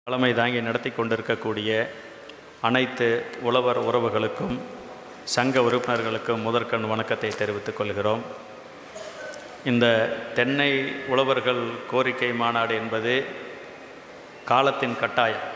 தலைமை தாங்கி நடத்தி கொண்டிருக்கக்கூடிய அனைத்து உழவர் உறவுகளுக்கும் சங்க உறுப்பினர்களுக்கும் முதற்கண் வணக்கத்தை தெரிவித்துக் கொள்கிறோம். இந்த தென்னை உழவர்கள் கோரிக்கை மாநாடு என்பது காலத்தின் கட்டாயம்.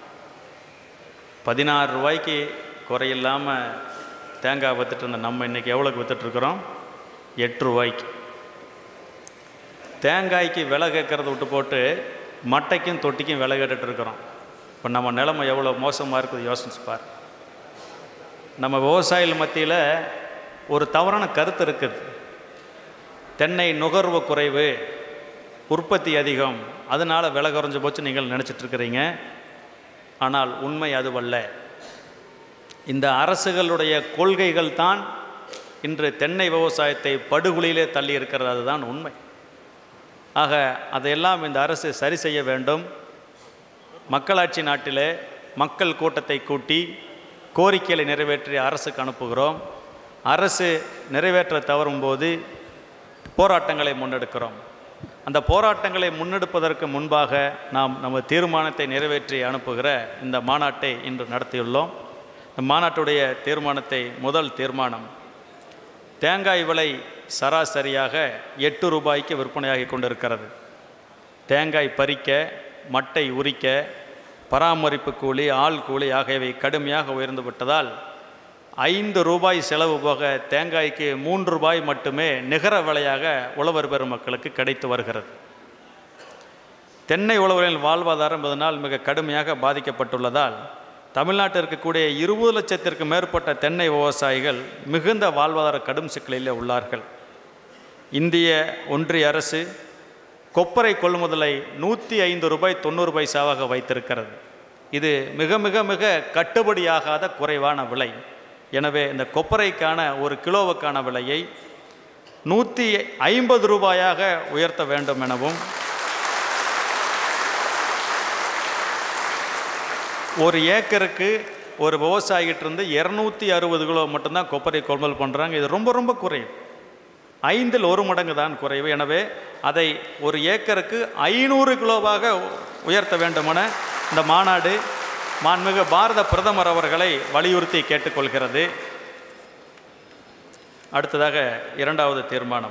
16 ரூபாய்க்கு குறையில்லாமல் தேங்காய் விற்றுட்டு இருந்த நம்ம இன்றைக்கி எவ்வளோக்கு விற்றுட்ருக்குறோம்? 8 ரூபாய்க்கு. தேங்காய்க்கு விலை கேட்குறத விட்டு போட்டு மட்டைக்கும் தொட்டிக்கும் விலை கேட்டுட்ருக்குறோம். இப்போ நம்ம நிலைமை எவ்வளோ மோசமாக இருக்குது யோசிச்சு பார். நம்ம விவசாயிகள் மத்தியில் ஒரு தவறான கருத்து இருக்குது. தென்னை நுகர்வு குறைவு, உற்பத்தி அதிகம், அதனால் விலை குறைஞ்ச போச்சு நீங்கள் நினச்சிட்ருக்கிறீங்க. ஆனால் உண்மை அதுவல்ல. இந்த அரசுகளுடைய கொள்கைகள் தான் இன்று தென்னை விவசாயத்தை படுகொலியிலே தள்ளி இருக்கிறது. அதுதான் உண்மை. ஆக அதையெல்லாம் இந்த அரசு சரி செய்ய வேண்டும். மக்களாட்சி நாட்டிலே மக்கள் கூட்டத்தை கூட்டி கோரிக்கைகளை நிறைவேற்றி அரசுக்கு அனுப்புகிறோம். அரசு நிறைவேற்ற தவறும்போது போராட்டங்களை முன்னெடுக்கிறோம். அந்த போராட்டங்களை முன்னெடுப்பதற்கு முன்பாக நாம் நம்ம தீர்மானத்தை நிறைவேற்றி அனுப்புகிற இந்த மாநாட்டை இன்று நடத்தியுள்ளோம். இந்த மாநாட்டுடைய தீர்மானத்தை முதல் தீர்மானம், தேங்காய் விலை சராசரியாக 8 ரூபாய்க்கு விற்பனையாகி கொண்டிருக்கிறது. தேங்காய் பறிக்க, மட்டை உரிக்க, பராமரிப்பு கூலி, ஆள் கூலி ஆகியவை கடுமையாக உயர்ந்து விட்டதால் 5 ரூபாய் செலவு போக தேங்காய்க்கு 3 ரூபாய் மட்டுமே நிகர விலையாக உழவர் பெருமக்களுக்கு கிடைத்து வருகிறது. தென்னை உழவர்களின் வாழ்வாதாரம் இதனால் மிக கடுமையாக பாதிக்கப்பட்டுள்ளதால் தமிழ்நாட்டில் இருக்கக்கூடிய 20 லட்சத்திற்கு மேற்பட்ட தென்னை விவசாயிகள் மிகுந்த வாழ்வாதார கடும் சிக்கலில் உள்ளார்கள். இந்திய ஒன்றிய அரசு கொப்பரை கொள்முதலை 105 ரூபாய் 90 பைசாவாக வைத்திருக்கிறது. இது மிக மிக மிக கட்டுப்படியாகாத குறைவான விலை. எனவே இந்த கொப்பரைக்கான ஒரு கிலோவுக்கான விலையை 150 ரூபாயாக உயர்த்த வேண்டும் எனவும், ஒரு ஏக்கருக்கு ஒரு விவசாயிகிட்டிருந்து 260 கிலோ மட்டும்தான் கொப்பரை கொள்முதல் பண்ணுறாங்க. இது ரொம்ப ரொம்ப குறைவு. 5ல் 1 மடங்கு தான் குறைவு. எனவே அதை ஒரு ஏக்கருக்கு 500 கிலோவாக உயர்த்த வேண்டுமென இந்த மாநாடு மாண்புமிகு பாரத பிரதமர் அவர்களை வலியுறுத்தி கேட்டுக்கொள்கிறது. அடுத்ததாக 2வது தீர்மானம்.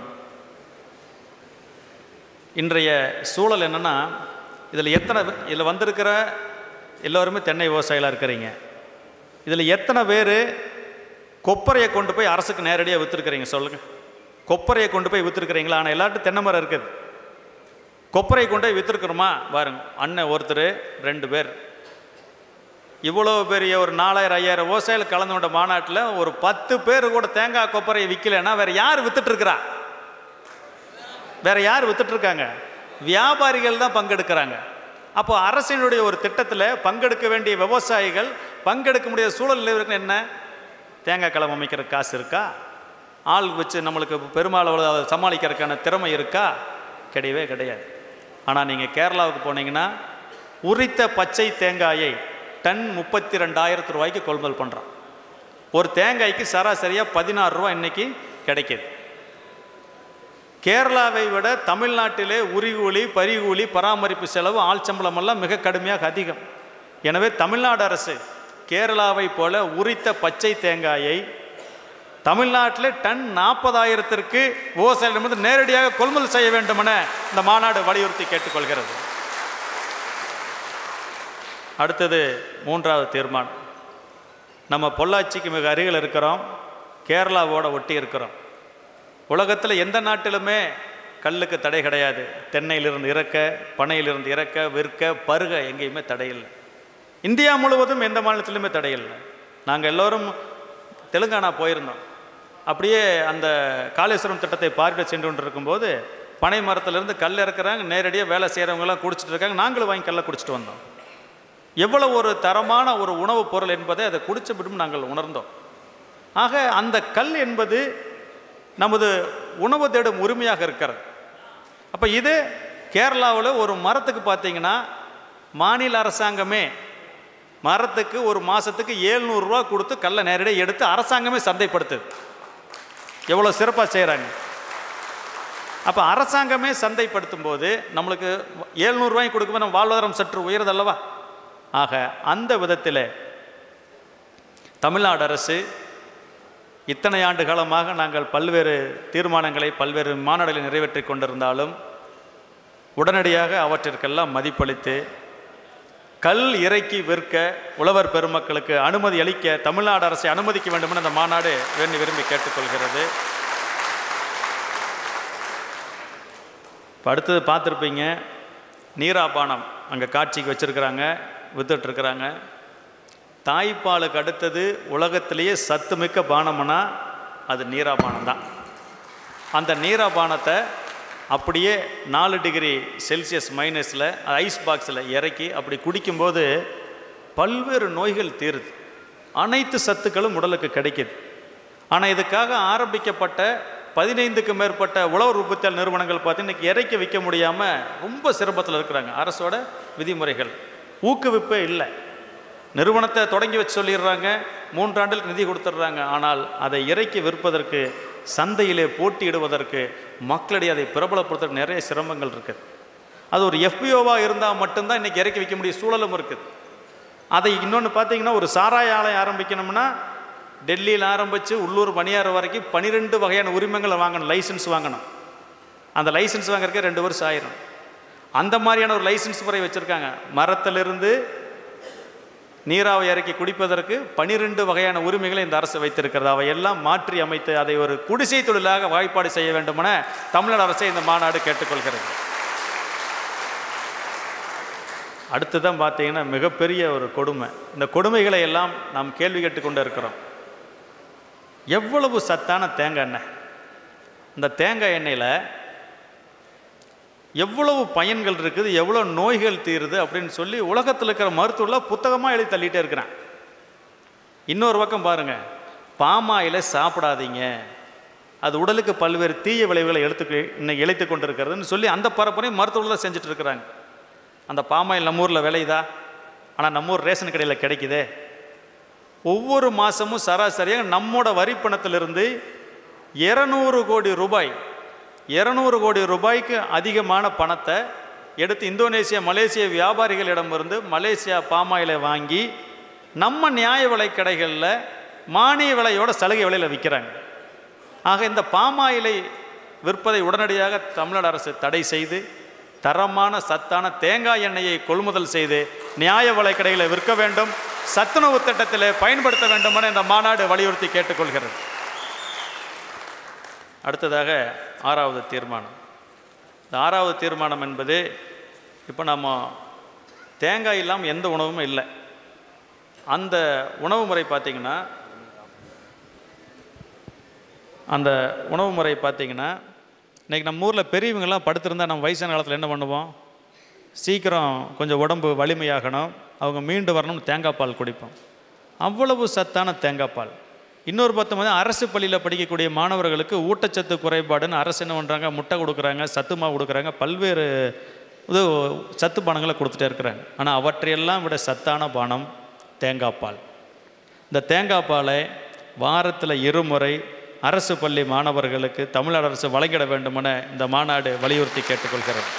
இன்றைய சூழல் என்னென்னா, இதில் வந்திருக்கிற எல்லோருமே தென்னை விவசாயிகளாக இருக்கிறீங்க. இதில் எத்தனை பேர் கொப்பரையை கொண்டு போய் அரசுக்கு நேரடியாக விற்றுருக்கிறீங்க சொல்லுங்கள்? கொப்பரையை கொண்டு போய் விற்றுருக்கிறீங்களா? ஆனால் எல்லார்ட்டும் தென்னை மரம் இருக்குது. கொப்பரை கொண்டு போய் விற்றுருக்குறோமா? பாருங்க, அண்ணன் ஒருத்தர் 2 பேர். இவ்வளோ பெரிய ஒரு 4000-5000 விவசாயிகள் கலந்து கொண்ட மாநாட்டில் ஒரு 10 பேர் கூட தேங்காய் கொப்பரையை விற்கலைன்னா வேறு யார் விற்றுட்ருக்கிறா? வேறு யார் விற்றுட்ருக்காங்க? வியாபாரிகள் தான் பங்கெடுக்கிறாங்க. அப்போ அரசினுடைய ஒரு திட்டத்தில் பங்கெடுக்க வேண்டிய விவசாயிகள் பங்கெடுக்க முடியாத சூழல் இருக்குன்னு என்ன? தேங்காய் களம் அமைக்கிற காசு இருக்கா? ஆள் வச்சு நம்மளுக்கு பெரும்பாலும் சமாளிக்கிறதுக்கான திறமை இருக்கா? கிடையவே கிடையாது. ஆனால் நீங்கள் கேரளாவுக்கு போனீங்கன்னா உரித்த பச்சை தேங்காயை டன் 32,000 ரூபாய்க்கு கொள்முதல் பண்ணுறான். ஒரு தேங்காய்க்கு சராசரியாக 16 ரூபா இன்றைக்கி கிடைக்கிது. கேரளாவை விட தமிழ்நாட்டிலே உரிகூலி, பரிகூலி, பராமரிப்பு செலவு, ஆள் சம்பளமெல்லாம் மிக கடுமையாக அதிகம். எனவே தமிழ்நாடு அரசு கேரளாவை போல உரித்த பச்சை தேங்காயை தமிழ்நாட்டில் டன் 40,000க்கு விவசாயிகளிடமிருந்து நேரடியாக கொள்முதல் செய்ய வேண்டும் என இந்த மாநாடு வலியுறுத்தி கேட்டுக்கொள்கிறது. அடுத்தது 3வது தீர்மானம். நம்ம பொள்ளாச்சிக்கு மிக அருகில் இருக்கிறோம், கேரளாவோட ஒட்டி இருக்கிறோம். உலகத்தில் எந்த நாட்டிலுமே கல்லுக்கு தடை கிடையாது. தென்னையிலிருந்து இறக்க, பனையிலிருந்து இறக்க, விற்க, பருக எங்கேயுமே தடையில்லை. இந்தியா முழுவதும் எந்த மாநிலத்திலுமே தடையில்லை. நாங்கள் எல்லோரும் தெலுங்கானா போயிருந்தோம். அப்படியே அந்த காளேஸ்வரம் திட்டத்தை பார்வையிட சென்று கொண்டு இருக்கும்போது பனை மரத்திலிருந்து கல் இறக்குறாங்க, நேரடியாக வேலை செய்கிறவங்களாம் குடிச்சிட்டு இருக்காங்க. நாங்களும் வாங்கி கல்லை குடிச்சிட்டு வந்தோம். எவ்வளோ ஒரு தரமான ஒரு உணவுப் பொருள் என்பதை அதை குடிச்ச விடும் நாங்கள் உணர்ந்தோம். ஆக அந்த கல் என்பது நமது உணவு தேடும் உரிமையாக இருக்கிறது. அப்போ இது கேரளாவில் ஒரு மரத்துக்கு பார்த்தீங்கன்னா மாநில அரசாங்கமே மரத்துக்கு ஒரு மாதத்துக்கு 700 ரூபா கொடுத்து கல்லை நேரடியாக எடுத்து அரசாங்கமே சந்தைப்படுத்துது. எவ்வளோ சிறப்பாக செய்கிறாங்க. அப்போ அரசாங்கமே சந்தைப்படுத்தும் போது நம்மளுக்கு 700 ரூபாய்க்கு கொடுக்கும்போது நம்ம வாழ்வாதாரம் சற்று உயர்தல்லவா? ஆக அந்த விதத்தில் தமிழ்நாடு அரசு இத்தனை ஆண்டு காலமாக நாங்கள் பல்வேறு தீர்மானங்களை பல்வேறு மாநாடுகளை நிறைவேற்றி கொண்டிருந்தாலும் உடனடியாக அவற்றிற்கெல்லாம் மதிப்பளித்து கல் இறக்கி விற்க உழவர் பெருமக்களுக்கு அனுமதி அளிக்க தமிழ்நாடு அரசை அனுமதிக்க வேண்டும் என அந்த மாநாடு வேண்டி விரும்பி கேட்டுக்கொள்கிறது. இப்போ அடுத்தது பார்த்துருப்பீங்க, நீராபானம் அங்கே காட்சிக்கு வச்சுருக்கிறாங்க, வித்துட்ருக்குறாங்க. தாய்ப்பாலுக்கு அடுத்தது உலகத்திலேயே சத்துமிக்க பானம்னா அது நீராபானம் தான். அந்த நீராபானத்தை அப்படியே 4 டிகிரி செல்சியஸ் மைனஸில் ஐஸ் பாக்ஸில் இறக்கி அப்படி குடிக்கும்போது பல்வேறு நோய்கள் தீருது, அனைத்து சத்துக்களும் உடலுக்கு கிடைக்கிது. ஆனால் இதுக்காக ஆரம்பிக்கப்பட்ட 15க்கும் மேற்பட்ட உழவர் உற்பத்தியாளர் நிறுவனங்கள் பார்த்தீங்கன்னா இன்றைக்கி இறக்கி விற்க முடியாமல் ரொம்ப சிரமத்தில் இருக்கிறாங்க. அரசோட விதிமுறைகள் ஊக்குவிப்பே இல்லை. நிறுவனத்தை தொடங்கி வச்சு சொல்லிடுறாங்க, 3 ஆண்டுகளுக்கு நிதி கொடுத்துட்றாங்க. ஆனால் அதை இறக்கி விற்பதற்கு, சந்தையிலே போட்டியிடுவதற்கு, மக்களிடையே அதை பிரபலப்படுத்துறதுக்கு நிறைய சிரமங்கள் இருக்குது. அது ஒரு FPOவாக இருந்தால் மட்டும்தான் இன்றைக்கி இறக்கி வைக்க முடிய சூழலும் இருக்குது. அதை இன்னொன்று பார்த்தீங்கன்னா, ஒரு சாராய ஆலையை ஆரம்பிக்கணும்னா டெல்லியில் ஆரம்பித்து உள்ளூர் பணியார் வரைக்கும் 12 வகையான உரிமங்களை வாங்கணும், லைசன்ஸ் வாங்கணும். அந்த லைசன்ஸ் வாங்குறதுக்கே 2 வருஷம் ஆயிரும். அந்த மாதிரியான ஒரு லைசன்ஸ் முறை வச்சுருக்காங்க. மரத்திலிருந்து நீராவை இறக்கி குடிப்பதற்கு 12 வகையான உரிமைகளை இந்த அரசு வைத்திருக்கிறது. அவையெல்லாம் மாற்றி அமைத்து அதை ஒரு குடிசை தொழிலாக வாய்ப்பாடு செய்ய வேண்டுமென தமிழ்நாடு அரசை இந்த மாநாடு கேட்டுக்கொள்கிறது. அடுத்துதான் பார்த்தீங்கன்னா மிகப்பெரிய ஒரு கொடுமை. இந்த கொடுமைகளை எல்லாம் நாம் கேள்வி கேட்டுக்கொண்டு இருக்கிறோம். எவ்வளவு சத்தான தேங்காய் எண்ணெய், இந்த தேங்காய் எண்ணெயில் எவ்வளவு பயன்கள் இருக்குது, எவ்வளோ நோய்கள் தீருது அப்படின்னு சொல்லி உலகத்தில் இருக்கிற மருத்துவர்கள் புத்தகமாக எழுதி தள்ளிகிட்டே இருக்கிறான். இன்னொரு பக்கம் பாருங்கள், பாமாயிலை சாப்பிடாதீங்க, அது உடலுக்கு பல்வேறு தீய விளைவுகளை இன்னைக்கு இழைத்து கொண்டு இருக்கிறதுன்னு சொல்லி அந்த பரப்புரையும் மருத்துவர்கள் செஞ்சுட்டு இருக்கிறாங்க. அந்த பாமாயில் நம்ம ஊரில் விளையுதா? ஆனால் நம்ம ஊர் ரேஷன் கடையில் கிடைக்குதே. ஒவ்வொரு மாதமும் சராசரியாக நம்மோட வரிப்பணத்திலிருந்து 200 கோடி ரூபாய் 200 கோடி ரூபாய்க்கு அதிகமான பணத்தை எடுத்து இந்தோனேசியா மலேசிய வியாபாரிகளிடமிருந்து மலேசியா பாமாயிலை வாங்கி நம்ம நியாய விலை கடைகளில் மானிய விலையோட சலுகை விலையில் விற்கிறாங்க. ஆக இந்த பாமாயிலை விற்பதை உடனடியாக தமிழ்நாடு அரசு தடை செய்து தரமான சத்தான தேங்காய் எண்ணெயை கொள்முதல் செய்து நியாய விலை கடைகளை விற்க வேண்டும், சத்துணவு திட்டத்தில் பயன்படுத்த வேண்டும் என இந்த மாநாடு வலியுறுத்தி கேட்டுக்கொள்கிறது. அடுத்ததாக 6வது தீர்மானம். இந்த 6வது தீர்மானம் என்பது, இப்போ நம்ம தேங்காய் இல்லாமல் எந்த உணவும் இல்லை. அந்த உணவு முறை பார்த்திங்கன்னா இன்றைக்கி நம்ம ஊரில் பெரியவங்கெல்லாம் படுத்திருந்தால் நம்ம வயசான காலத்தில் என்ன பண்ணுவோம்? சீக்கிரம் கொஞ்சம் உடம்பு வலிமையாகணும், அவங்க மீண்டு வரணும்னு தேங்காய் பால் குடிப்போம். அவ்வளவு சத்தான தேங்காய் பால். இன்னொரு பக்கம் அரசு பள்ளியில் படிக்கக்கூடிய மாணவர்களுக்கு ஊட்டச்சத்து குறைபாடுன்னு அரசு என்ன பண்ணுறாங்க? முட்டை கொடுக்குறாங்க, சத்து மாவு கொடுக்குறாங்க, பல்வேறு சத்து பானங்களை கொடுத்துட்டே இருக்கிறாங்க. ஆனால் அவற்றையெல்லாம் விட சத்தான பானம் தேங்காய் பால். இந்த தேங்காய் பாலை வாரத்தில் 2 முறை அரசு பள்ளி மாணவர்களுக்கு தமிழ்நாடு அரசு வழங்கிட வேண்டுமென இந்த மாநாடு வலியுறுத்தி கேட்டுக்கொள்கிறது.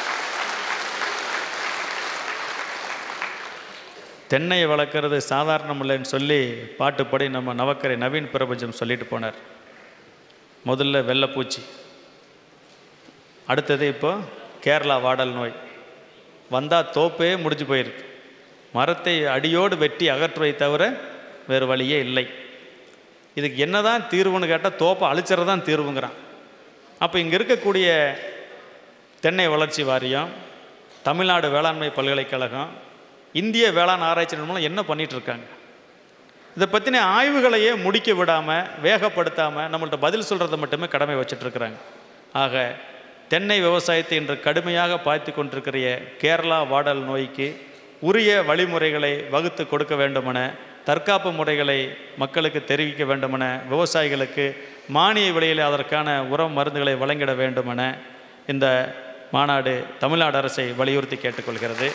தென்னையை வளர்க்குறது சாதாரணம் இல்லைன்னு சொல்லி பாட்டுப்படி நம்ம நவக்கரை நவீன் பிரபஞ்சம் சொல்லிட்டு போனார். முதல்ல வெள்ளைப்பூச்சி, அடுத்தது இப்போ கேரளா வாடல் நோய் வந்தால் தோப்பே முடிஞ்சு போயிருக்கு. மரத்தை அடியோடு வெட்டி அகற்றுவை தவிர வேறு வழியே இல்லை. இதுக்கு என்ன தான் தீர்வுன்னு கேட்டால் தோப்பை அழிச்சறது தான் தீர்வுங்கிறான். அப்போ இங்கே இருக்கக்கூடிய தென்னை வளர்ச்சி வாரியம், தமிழ்நாடு வேளாண்மை பல்கலைக்கழகம், இந்திய வேளாண் ஆராய்ச்சி நிறுவனம் என்ன பண்ணிகிட்ருக்காங்க? இதை பற்றின ஆய்வுகளையே முடிக்க விடாமல், வேகப்படுத்தாமல் நம்மள்ட்ட பதில் சொல்கிறத மட்டுமே கடமை வச்சிட்ருக்குறாங்க. ஆக தென்னை விவசாயத்தை இன்று கடுமையாக பார்த்து கொண்டிருக்கிற கேரளா வாடல் நோய்க்கு உரிய வழிமுறைகளை வகுத்து கொடுக்க வேண்டுமென, தற்காப்பு முறைகளை மக்களுக்கு தெரிவிக்க வேண்டுமென, விவசாயிகளுக்கு மானிய விலையில் அதற்கான உரம் மருந்துகளை வழங்கிட வேண்டுமென இந்த மாநாடு தமிழ்நாடு அரசை வலியுறுத்தி கேட்டுக்கொள்கிறது.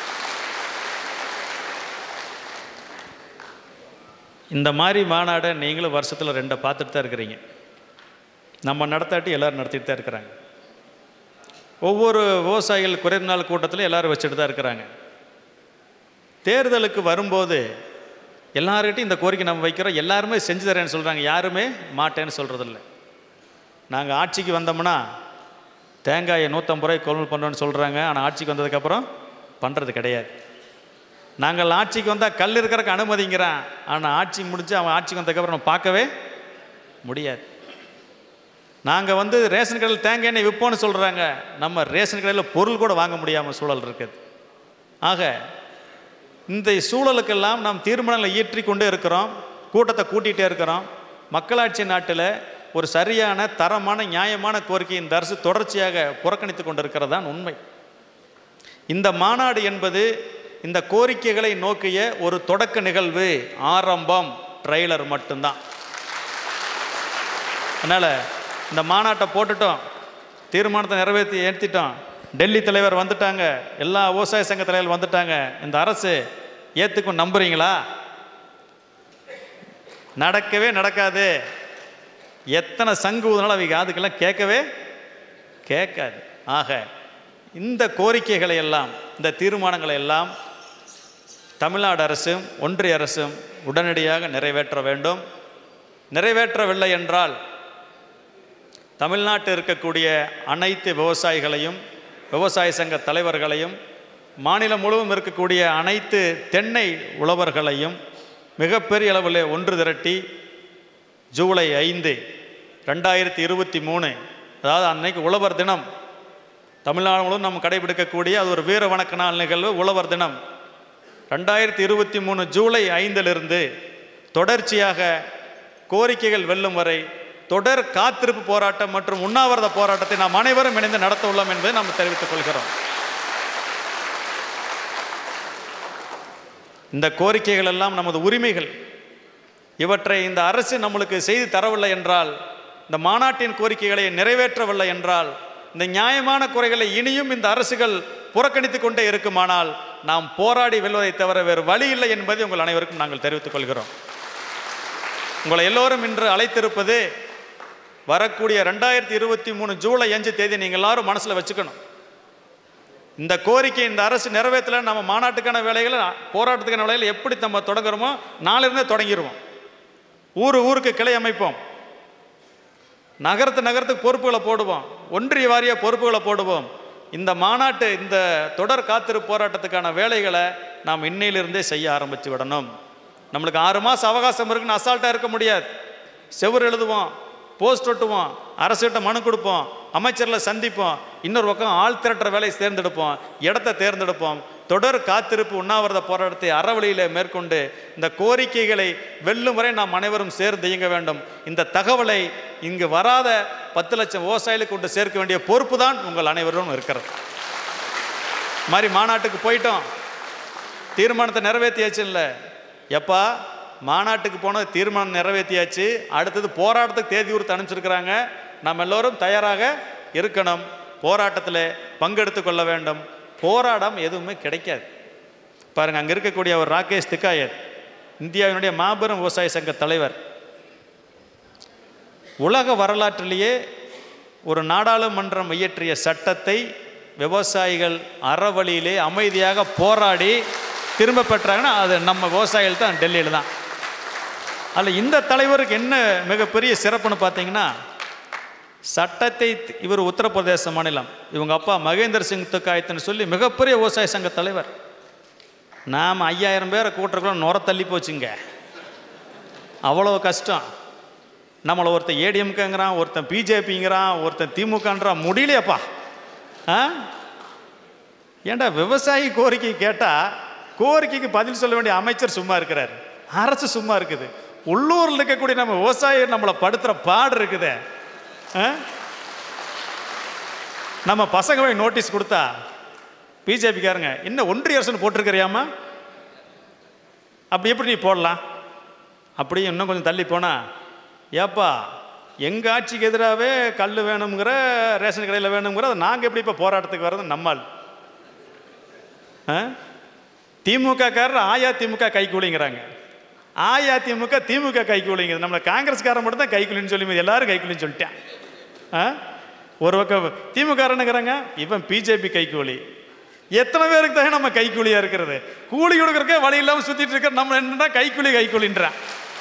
இந்த மாதிரி மாநாடை நீங்களும் வருஷத்தில் 2 பார்த்துட்டு தான் இருக்கிறீங்க. நம்ம நடத்தாட்டி எல்லோரும் நடத்திட்டு தான் இருக்கிறாங்க. ஒவ்வொரு விவசாயிகள் குறைந்த நாள் கூட்டத்தில் எல்லோரும் வச்சுட்டு தான் இருக்கிறாங்க. தேர்தலுக்கு வரும்போது எல்லார்கிட்டையும் இந்த கோரிக்கை நம்ம வைக்கிறோம், எல்லாருமே செஞ்சு தரேன்னு சொல்கிறாங்க, யாருமே மாட்டேன்னு சொல்கிறதில்ல. நாங்கள் ஆட்சிக்கு வந்தோம்னா தேங்காயை 150 ரூபாய்க்கு கொள்முதல் பண்ணுறோன்னு சொல்கிறாங்க, ஆனால் ஆட்சிக்கு வந்ததுக்கப்புறம் பண்ணுறது கிடையாது. நாங்கள் ஆட்சிக்கு வந்தால் கல் இருக்கிறக்கு அனுமதிங்கிறான், ஆனால் ஆட்சி முடிஞ்சு அவன் ஆட்சிக்கு வந்ததுக்கப்புறம் நம்ம பார்க்கவே முடியாது. நாங்கள் ரேஷன் கடையில் தேங்காய் எண்ணெய் விற்போன்னு சொல்கிறாங்க, நம்ம ரேஷன் கடையில் பொருள் கூட வாங்க முடியாமல் சூழல் இருக்குது. ஆக இந்த சூழலுக்கெல்லாம் நாம் தீர்மானங்களை இயற்றி கொண்டே இருக்கிறோம், கூட்டத்தை கூட்டிகிட்டே இருக்கிறோம். மக்களாட்சி நாட்டில் ஒரு சரியான தரமான நியாயமான கோரிக்கை இந்த அரசு தொடர்ச்சியாக புறக்கணித்து கொண்டிருக்கிறது தான் உண்மை. இந்த மாநாடு என்பது இந்த கோரிக்கைகளை நோக்கிய ஒரு தொடக்க நிகழ்வு, ஆரம்பம், ட்ரெய்லர் மட்டும்தான். அதனால் இந்த மாநாட்டை போட்டுட்டோம், தீர்மானத்தை நிறைவேற்றி ஏற்றிட்டோம், டெல்லி தலைவர் வந்துட்டாங்க, எல்லா விவசாய சங்க தலைவர்கள் வந்துட்டாங்க, இந்த அரசு ஏற்றுக்கும் நம்புறீங்களா? நடக்கவே நடக்காது. எத்தனை சங்கு ஊதுனாலும் அவங்க அதுக்கெல்லாம் கேட்கவே கேட்காது. ஆக இந்த கோரிக்கைகளை எல்லாம், இந்த தீர்மானங்களை எல்லாம் தமிழ்நாடு அரசும் ஒன்றிய அரசும் உடனடியாக நிறைவேற்ற வேண்டும். நிறைவேற்றவில்லை என்றால் தமிழ்நாட்டில் இருக்கக்கூடிய அனைத்து விவசாயிகளையும், விவசாய சங்க தலைவர்களையும், மாநிலம் முழுவதும் இருக்கக்கூடிய அனைத்து தென்னை உழவர்களையும் மிகப்பெரிய அளவில் ஒன்று திரட்டி ஜூலை 5, 2023, அதாவது அன்னைக்கு உழவர் தினம், தமிழ்நாடு முழுவதும் நம்ம கடைபிடிக்கக்கூடிய அது ஒரு வீர வணக்க நாள் நிகழ்வு, உழவர் தினம். 2023 ஜூலை 5 தொடர்ச்சியாக கோரிக்கைகள் வெல்லும் வரை தொடர் காத்திருப்பு போராட்டம் மற்றும் உண்ணாவிரத போராட்டத்தை நாம் அனைவரும் இணைந்து நடத்த உள்ளோம் என்பதை நாம் தெரிவித்துக் கொள்கிறோம். இந்த கோரிக்கைகள் எல்லாம் நமது உரிமைகள். இவற்றை இந்த அரசு நம்மளுக்கு செய்து தரவில்லை என்றால், இந்த மாநாட்டின் கோரிக்கைகளை நிறைவேற்றவில்லை என்றால், இந்த நியாயமான குறைகளை இனியும் இந்த அரசுகள் புறக்கணித்து கொண்டே இருக்குமானால் நாம் போராடி வெல்வதை தவிர வேறு வழி இல்லை என்பதை உங்கள் அனைவருக்கும் நாங்கள் தெரிவித்துக் கொள்கிறோம். உங்களை எல்லோரும் இன்று அழைத்திருப்பது வரக்கூடிய 2023 ஜூலை 5 நீங்கள் எல்லாரும் மனசில் வச்சுக்கணும். இந்த கோரிக்கை இந்த அரசு நிறைவேற்றல, நம்ம மாநாட்டுக்கான வேலைகளை, போராட்டத்துக்கான வேலைகளை எப்படி நம்ம தொடங்குறோமோ நாளிலிருந்தே தொடங்கிடுவோம். ஊருக்கு கிளை அமைப்போம், நகரத்துக்கு பொறுப்புகளை போடுவோம், ஒன்றிய வாரிய பொறுப்புகளை போடுவோம். இந்த மாநாட்டு, இந்த தொடர் காத்திருப்பு போராட்டத்துக்கான வேலைகளை நாம் இன்னையிலிருந்தே செய்ய ஆரம்பித்து விடணும். நம்மளுக்கு 6 மாதம் அவகாசம் இருக்குன்னு அசால்ட்டாக இருக்க முடியாது. செவுறு எழுதுவோம், போஸ்ட் ஒட்டுவோம், அரசுகிட்ட மனு கொடுப்போம், அமைச்சரில் சந்திப்போம், இன்னொரு பக்கம் ஆள் திரட்டுற வேலையை தேர்ந்தெடுப்போம், இடத்தை தேர்ந்தெடுப்போம். தொடர் காத்திருப்பு உண்ணாவிரத போராட்டத்தை அறவழியில் மேற்கொண்டு இந்த கோரிக்கைகளை வெல்லும் வரை நாம் அனைவரும் சேர்ந்து இயங்க வேண்டும். இந்த தகவலை இங்கு வராத 10 லட்சம் விவசாயிகளுக்கு கொண்டு சேர்க்க வேண்டிய பொறுப்பு தான் உங்கள் அனைவரும் இருக்கிறது. மாதிரி மாநாட்டுக்கு போயிட்டோம், தீர்மானத்தை நிறைவேற்றியாச்சு. இல்லை எப்பா, மாநாட்டுக்கு போன தீர்மானம் நிறைவேற்றியாச்சு, அடுத்தது போராட்டத்துக்கு தேதி உறுத்து அனுப்பிச்சிருக்கிறாங்க. நாம் எல்லோரும் தயாராக இருக்கணும், போராட்டத்தில் பங்கெடுத்து கொள்ள வேண்டும். போராடம் எதுவுமே கிடைக்காது. பாருங்கள், அங்கே இருக்கக்கூடிய ஒரு ராகேஷ் திகாயத், இந்தியாவினுடைய மாபெரும் விவசாய சங்க தலைவர், உலக வரலாற்றிலேயே ஒரு நாடாளுமன்றம் இயற்றிய சட்டத்தை விவசாயிகள் அறவழியிலே அமைதியாக போராடி திரும்ப பெற்றாங்கன்னா அது நம்ம விவசாயிகள் தான், டெல்லியில் தான். அதில் இந்த தலைவருக்கு என்ன மிகப்பெரிய சிறப்புன்னு பார்த்தீங்கன்னா, சட்டத்தை, இவர் உத்தரப்பிரதேச மாநிலம், இவங்க அப்பா மகேந்திர சிங் திகாயத்னு சொல்லி மிகப்பெரிய விவசாய சங்க தலைவர். நாம் 5000 பேரை கூட்டுறக்குள்ள நுர தள்ளி போச்சுங்க, அவ்வளோ கஷ்டம். நம்மளை ஒருத்தன் ஏடிஎம்கேங்கிறான், ஒருத்தன் பிஜேபிங்கிறான், ஒருத்தன் திமுகன்றான், முடியலையப்பா. ஏண்டா விவசாயி கோரிக்கை கேட்டால் கோரிக்கைக்கு பதில் சொல்ல வேண்டிய அமைச்சர் சும்மா இருக்கிறார், அரசு சும்மா இருக்குது. உள்ளூரில் இருக்கக்கூடிய நம்ம விவசாயி நம்மளை படுத்துகிற பாடு இருக்குது. நம்ம பசங்க போய் நோட்டீஸ் கொடுத்தா பிஜேபிக்காரங்க இன்னும் ஒன்றிய அரசுன்னு போட்டிருக்கிறியாமா, அப்படி எப்படி நீ போடலாம்? அப்படியும் இன்னும் கொஞ்சம் தள்ளி போனா, ஏப்பா எங்கள் ஆட்சிக்கு எதிராகவே கல் வேணுங்கிற, ரேஷன் கடையில் வேணுங்கிற, அதை நாங்கள் எப்படி இப்போ போராட்டத்துக்கு வர்றது? நம்மால் திமுகக்காரர் அதிமுக கைக்கூலிங்கிறாங்க, அதிமுக திமுக கைக்கூலிங்க. நம்மளை காங்கிரஸ்காரன் மட்டும் தான் கைக்கூலின்னு சொல்லி எல்லாரும் கைக்கூலின்னு சொல்லிட்டேன். ஒரு பக்கம் திமுகங்கிறாங்க, இவன் பிஜேபி கைக்கூலி, எத்தனை பேருக்கு தான் நம்ம கைக்கூலியாக இருக்கிறது? கூலி கொடுக்குறக்கே வழி இல்லாமல் சுற்றிட்டு இருக்கிற நம்ம என்னன்னா கைக்கூலின்றான்.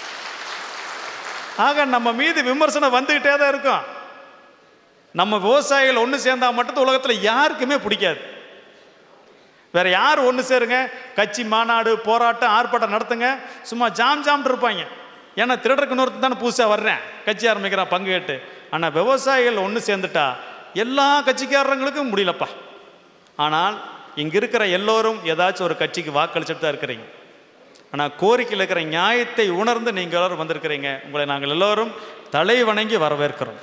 ஆக நம்ம மீது விமர்சனம் வந்துக்கிட்டே தான் இருக்கும். நம்ம விவசாயிகள் ஒன்று சேர்ந்தா மட்டும் உலகத்தில் யாருக்குமே பிடிக்காது. வேற யார் ஒன்று சேருங்க, கட்சி மாநாடு போராட்டம் ஆர்ப்பாட்டம் நடத்துங்க, சும்மா ஜாம்னு இருப்பாங்க. ஏன்னா திருடருக்கு இன்னொருத்தன் தானே புதுசாக வர்றேன், கட்சி ஆரம்பிக்கிறான் பங்கு கேட்டு. ஆனால் விவசாயிகள் ஒன்று சேர்ந்துட்டா எல்லா கட்சிக்காரங்களுக்கும் முடியலப்பா. ஆனால் இங்கே இருக்கிற எல்லோரும் ஏதாச்சும் ஒரு கட்சிக்கு வாக்களிச்சுட்டு தான் இருக்கிறீங்க. ஆனால் கோரிக்கையில் இருக்கிற நியாயத்தை உணர்ந்து நீங்கள் எல்லோரும் வந்திருக்கிறீங்க. உங்களை நாங்கள் எல்லோரும் தலை வணங்கி வரவேற்கிறோம்.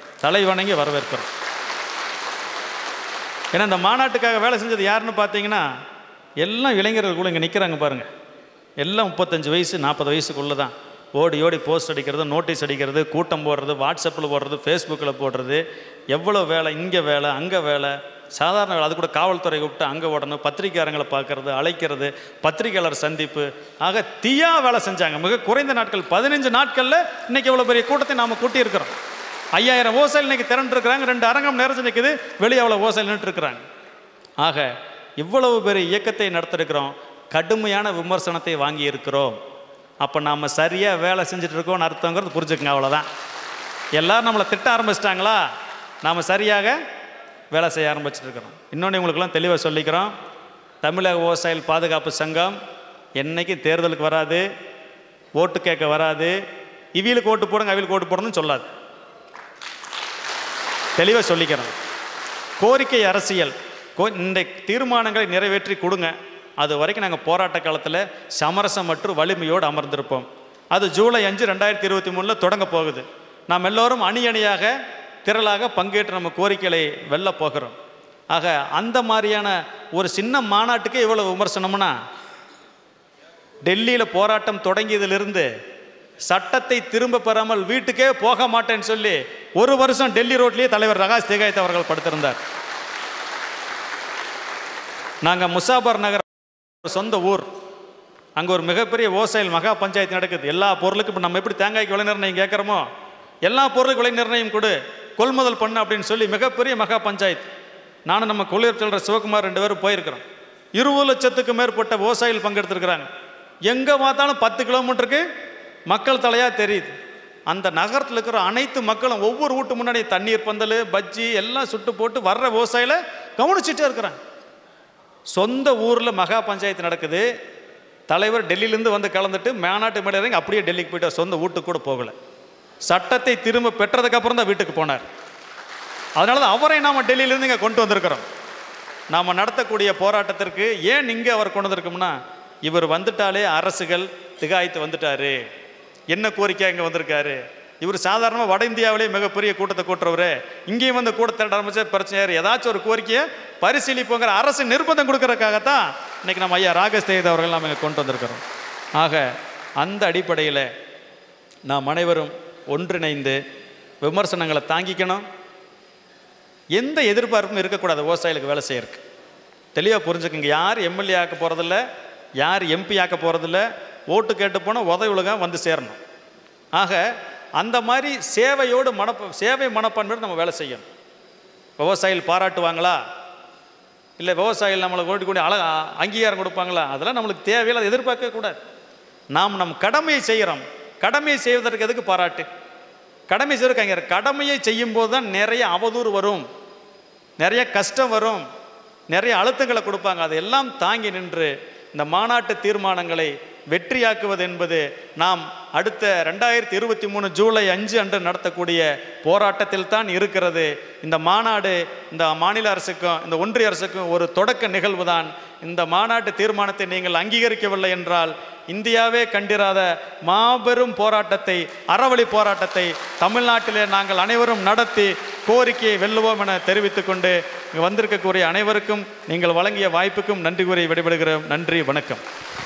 ஏன்னா இந்த மாநாட்டுக்காக வேலை செஞ்சது யாருன்னு பார்த்தீங்கன்னா எல்லாம் இளைஞர்கள் கூட இங்கே நிற்கிறாங்க பாருங்கள். எல்லாம் 35 வயசு 40 வயசுக்குள்ளே தான். ஓடி ஓடி போஸ்ட் அடிக்கிறது, நோட்டீஸ் அடிக்கிறது, கூட்டம் போடுறது, வாட்ஸ்அப்பில் போடுறது, ஃபேஸ்புக்கில் போடுறது, எவ்வளோ வேலை, இங்கே வேலை அங்கே வேலை, சாதாரண வேலை. அது கூட காவல்துறை கூப்பிட்டு அங்கே ஓடணும், பத்திரிகையாளர்களை பார்க்கறது, அழைக்கிறது, பத்திரிகையாளர் சந்திப்பு. ஆக தீயா வேலை செஞ்சாங்க. மிக குறைந்த நாட்கள் 15 நாட்களில் இன்றைக்கி எவ்வளோ பெரிய கூட்டத்தை நாம் கூட்டியிருக்கிறோம். 5000 விவசாயிகள் இன்றைக்கி திரண்டுருக்கிறாங்க. 2 அரங்கம் நிறைஞ்சு நிற்குது, வெளியே அவ்வளோ விவசாயிகள் நின்றுட்டுருக்குறாங்க. ஆக இவ்வளவு பெரிய இயக்கத்தை நடத்திருக்கிறோம். கடுமையான விமர்சனத்தை வாங்கி இருக்கிறோம். அப்போ நாம் சரியாக வேலை செஞ்சுட்டு இருக்கோம்னு அர்த்தங்கிறது புரிஞ்சுக்குங்க. அவ்வளோதான். எல்லோரும் நம்மளை திட்ட ஆரம்பிச்சிட்டாங்களா, நாம் சரியாக வேலை செய்ய ஆரம்பிச்சுட்டு இருக்கிறோம். இன்னொன்று உங்களுக்கெல்லாம் தெளிவாக சொல்லிக்கிறோம். தமிழக விவசாயிகள் பாதுகாப்பு சங்கம் என்றைக்கும் தேர்தலுக்கு வராது, ஓட்டு கேட்க வராது, இவிகளுக்கு ஓட்டு போடுங்க அவிகளுக்கு ஓட்டு போடணும்னு சொல்லாது. தெளிவாக சொல்லிக்கிறோம். கோரிக்கை அரசியல், இந்த தீர்மானங்களை நிறைவேற்றி கொடுங்க. அது வரைக்கும் நாங்கள் போராட்ட காலத்தில் சமரசம் மற்றும் வலிமையோடு அமர்ந்திருப்போம். அது ஜூலை 5, 2023 தொடங்க போகுது. நாம் எல்லோரும் அணி அணியாக திரளாக பங்கேற்று நம்ம கோரிக்கைகளை வெல்ல போகிறோம். ஆக அந்த மாதிரியான ஒரு சின்ன மாநாட்டுக்கே இவ்வளோ விமர்சனம்னா, டெல்லியில் போராட்டம் தொடங்கியதிலிருந்து சட்டத்தை திரும்ப பெறாமல் வீட்டுக்கே போக மாட்டேன்னு சொல்லி 1 வருஷம் டெல்லி ரோட்லேயே தலைவர் ரகாஷ் திகாயத் அவர்கள் படுத்திருந்தார். நாங்கள் முசாபர் நகர் சொந்த ஊர், அங்கே ஒரு மிகப்பெரிய விவசாயிகள் மகா பஞ்சாயத்து நடக்குது. எல்லா பொருளுக்கும் இப்போ நம்ம எப்படி தேங்காய்க்கு விலை நிர்ணயம் கேட்குறோமோ, எல்லா பொருளுக்கும் விலை நிர்ணயம் கொடு, கொள்முதல் பண்ணு அப்படின்னு சொல்லி மிகப்பெரிய மகா பஞ்சாயத்து. நானும் நம்ம கொள்ளியூர் செல்வர் சிவகுமார் 2 பேரும் போயிருக்கிறோம். 20 லட்சத்துக்கு மேற்பட்ட விவசாயிகள் பங்கெடுத்துருக்கிறாங்க. எங்கே பார்த்தாலும் 10 கிலோமீட்டருக்கு மக்கள் தலையாக தெரியுது. அந்த நகரத்தில் இருக்கிற அனைத்து மக்களும் ஒவ்வொரு வீட்டு முன்னாடி தண்ணீர் பந்தல், பஜ்ஜி எல்லாம் சுட்டு போட்டு வர்ற விவசாயிகளை கவனிச்சுட்டே இருக்கிறாங்க. சொந்த ஊரில் மகா பஞ்சாயத்து நடக்குது. தலைவர் டெல்லியிலேருந்து வந்து கலந்துட்டு மாநாட்டு மேலே இறங்கி அப்படியே டெல்லிக்கு போயிட்டார். சொந்த வீட்டுக்கு கூட போகலை. சட்டத்தை திரும்ப பெற்றதுக்கப்புறம் தான் வீட்டுக்கு போனார். அதனால தான் அவரை நாம் டெல்லியிலேருந்து இங்கே கொண்டு வந்திருக்கிறோம். நாம் நடத்தக்கூடிய போராட்டத்திற்கு ஏன் இங்கே அவர் கொண்டு வந்திருக்கோம்னா, இவர் வந்துட்டாலே அரசுகள் திகாய்த்து வந்துட்டார், என்ன கோரிக்கை இங்கே வந்திருக்காரு, இவர் சாதாரணமாக வட இந்தியாவிலே மிகப்பெரிய கூட்டத்தை கூட்டுறவர், இங்கேயும் வந்து கூட்டத்தை ஆரம்பிச்ச பிரச்சனையார், ஏதாச்சும் ஒரு கோரிக்கையை பரிசீலிப்போங்கிற அரசு நிர்பந்தம் கொடுக்கறதுக்காகத்தான் இன்றைக்கி நம்ம ஐயா ராகேஷ் திகாயத் அவர்கள் நாம் இங்கே கொண்டு வந்திருக்கிறோம். ஆக அந்த அடிப்படையில் நாம் அனைவரும் ஒன்றிணைந்து விமர்சனங்களை தாங்கிக்கணும். எந்த எதிர்பார்ப்பும் இருக்கக்கூடாது. விவசாயிகளுக்கு வேலை செய்யறதுக்கு தெளிவாக புரிஞ்சுக்குங்க. யார் எம்எல்ஏ ஆக்க போகிறதில்ல, யார் எம்பி ஆக்க போகிறதில்ல. ஓட்டு கேட்டு போனால் உதவி உலகம் வந்து சேரணும். ஆக அந்த மாதிரி சேவை மனப்பான்மையோடு நம்ம வேலை செய்யணும். விவசாயிகள் பாராட்டுவாங்களா, இல்லை விவசாயிகள் நம்மளை ஓட்டி அங்கீகாரம் கொடுப்பாங்களா, அதெல்லாம் நம்மளுக்கு தேவையில்லை, அதை எதிர்பார்க்கக்கூடாது. நாம் நம் கடமையை செய்கிறோம். கடமையை செய்வதற்கு எதுக்கு பாராட்டு? கடமை செய்வதற்கு கடமையை செய்யும்போது தான் நிறைய அவதூறு வரும், நிறைய கஷ்டம் வரும், நிறைய அழுத்தங்களை கொடுப்பாங்க. அதையெல்லாம் தாங்கி நின்று இந்த மாநாட்டு தீர்மானங்களை வெற்றியாக்குவது என்பது நாம் அடுத்த 2023 ஜூலை 5 அன்று நடத்தக்கூடிய போராட்டத்தில் தான் இருக்கிறது. இந்த மாநாடு இந்த மாநில அரசுக்கும் இந்த ஒன்றிய அரசுக்கும் ஒரு தொடக்க நிகழ்வு தான். இந்த மாநாட்டு தீர்மானத்தை நீங்கள் அங்கீகரிக்கவில்லை என்றால் இந்தியாவே கண்டிராத மாபெரும் போராட்டத்தை, அறவழி போராட்டத்தை தமிழ்நாட்டிலே நாங்கள் அனைவரும் நடத்தி கோரிக்கையை வெல்லுவோம் என தெரிவித்துக் கொண்டு வந்திருக்கக்கூடிய அனைவருக்கும் நீங்கள் வழங்கிய வாய்ப்புக்கும் நன்றி கூறி விடைபெறுகிறோம். நன்றி, வணக்கம்.